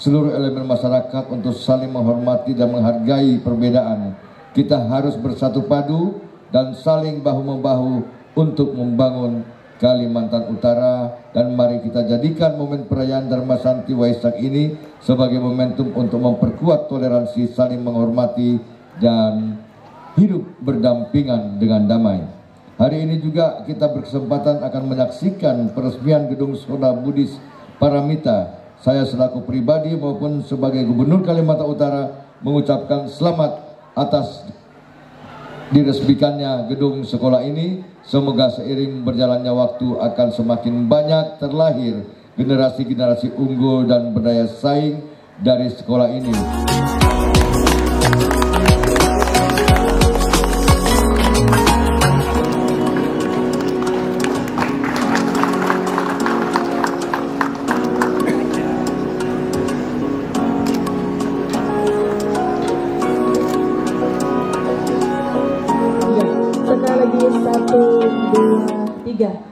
seluruh elemen masyarakat untuk saling menghormati dan menghargai perbedaan. Kita harus bersatu padu dan saling bahu-membahu untuk membangun Kalimantan Utara, dan mari kita jadikan momen perayaan Dharma Santi Waisak ini sebagai momentum untuk memperkuat toleransi, saling menghormati dan hidup berdampingan dengan damai. Hari ini juga kita berkesempatan akan menyaksikan peresmian gedung Sekolah Buddhis Paramita. Saya selaku pribadi maupun sebagai Gubernur Kalimantan Utara mengucapkan selamat atas diresmikannya gedung sekolah ini. Semoga seiring berjalannya waktu akan semakin banyak terlahir generasi-generasi unggul dan berdaya saing dari sekolah ini. Sekali lagi 1, 2, 3.